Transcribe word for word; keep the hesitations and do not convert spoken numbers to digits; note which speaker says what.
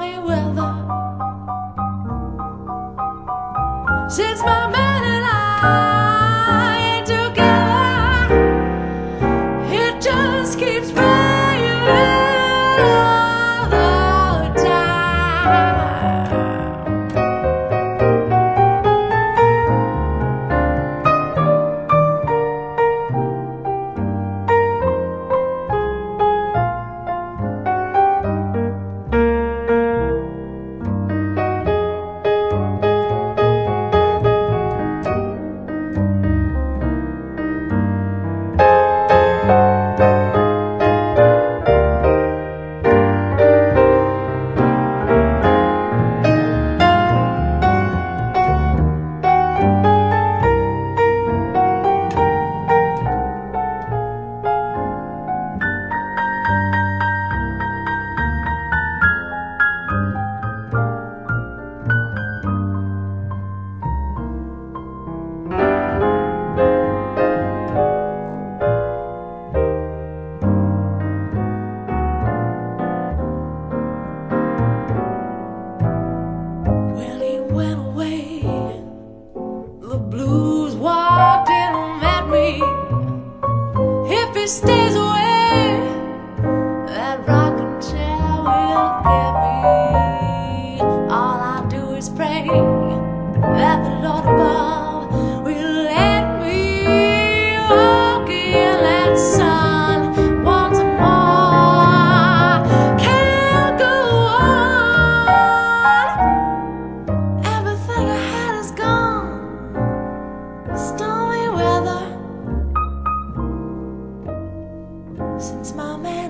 Speaker 1: stormy weather. Since my man and I ain't together, it just keeps raining all the time. Went away, the blues walked in and met me. If he stays away, that rocking chair will get me. All I do is pray that the Lord above will let me walk in that sun once more. Can't go on. Everything I had is gone. Stormy weather. Since my man